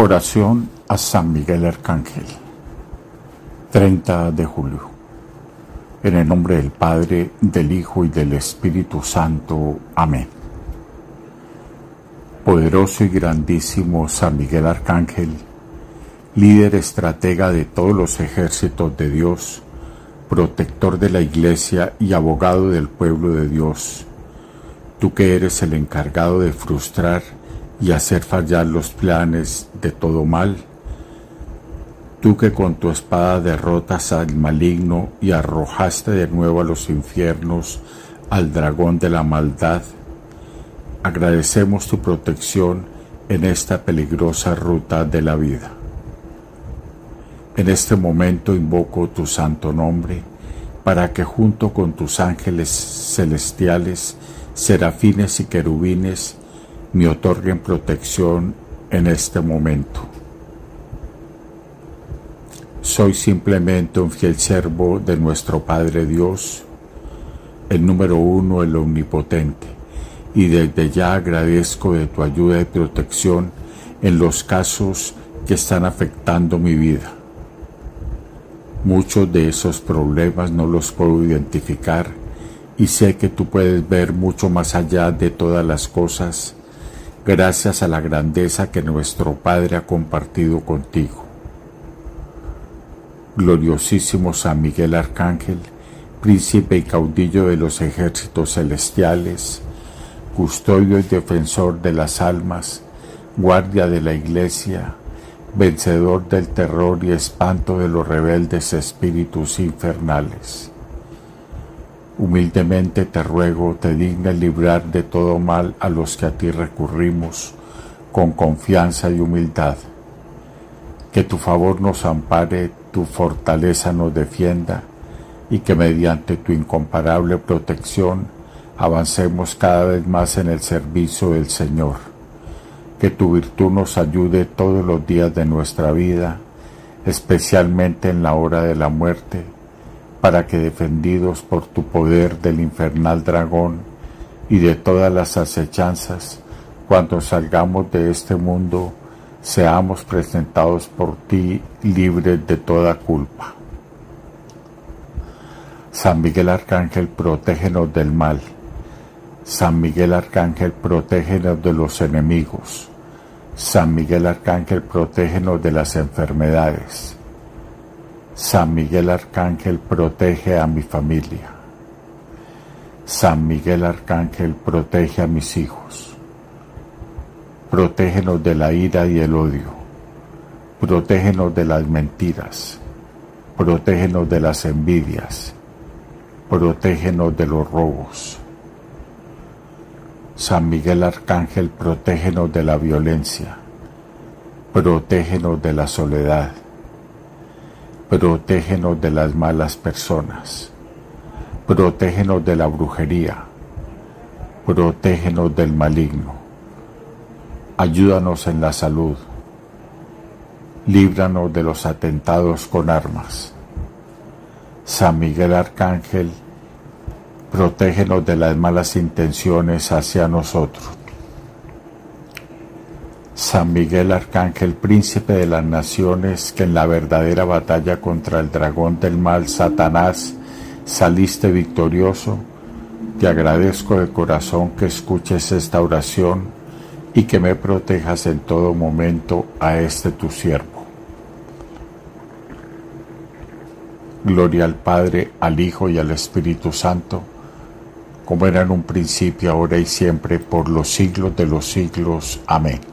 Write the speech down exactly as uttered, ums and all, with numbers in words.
Oración a San Miguel Arcángel. treinta de julio. En el nombre del Padre, del Hijo y del Espíritu Santo. Amén. Poderoso y grandísimo San Miguel Arcángel, líder estratega de todos los ejércitos de Dios, protector de la Iglesia y abogado del pueblo de Dios, tú que eres el encargado de frustrar y hacer fallar los planes de todo mal, tú que con tu espada derrotas al maligno y arrojaste de nuevo a los infiernos al dragón de la maldad, agradecemos tu protección en esta peligrosa ruta de la vida. En este momento invoco tu santo nombre para que junto con tus ángeles celestiales, serafines y querubines, me otorguen protección en este momento. Soy simplemente un fiel siervo de nuestro Padre Dios, el número uno, el omnipotente, y desde ya agradezco de tu ayuda y protección en los casos que están afectando mi vida. Muchos de esos problemas no los puedo identificar y sé que tú puedes ver mucho más allá de todas las cosas, gracias a la grandeza que nuestro Padre ha compartido contigo. Gloriosísimo San Miguel Arcángel, príncipe y caudillo de los ejércitos celestiales, custodio y defensor de las almas, guardia de la Iglesia, vencedor del terror y espanto de los rebeldes espíritus infernales. Humildemente te ruego, te dignes librar de todo mal a los que a ti recurrimos con confianza y humildad. Que tu favor nos ampare, tu fortaleza nos defienda y que mediante tu incomparable protección avancemos cada vez más en el servicio del Señor. Que tu virtud nos ayude todos los días de nuestra vida, especialmente en la hora de la muerte, para que defendidos por tu poder del infernal dragón y de todas las acechanzas, cuando salgamos de este mundo, seamos presentados por ti libres de toda culpa. San Miguel Arcángel, protégenos del mal. San Miguel Arcángel, protégenos de los enemigos. San Miguel Arcángel, protégenos de las enfermedades. San Miguel Arcángel, protege a mi familia. San Miguel Arcángel, protege a mis hijos. Protégenos de la ira y el odio. Protégenos de las mentiras. Protégenos de las envidias. Protégenos de los robos. San Miguel Arcángel, protégenos de la violencia. Protégenos de la soledad. Protégenos de las malas personas. Protégenos de la brujería. Protégenos del maligno. Ayúdanos en la salud. Líbranos de los atentados con armas. San Miguel Arcángel, protégenos de las malas intenciones hacia nosotros. San Miguel Arcángel, príncipe de las naciones, que en la verdadera batalla contra el dragón del mal, Satanás, saliste victorioso, te agradezco de corazón que escuches esta oración y que me protejas en todo momento a este tu siervo. Gloria al Padre, al Hijo y al Espíritu Santo, como era en un principio, ahora y siempre, por los siglos de los siglos. Amén.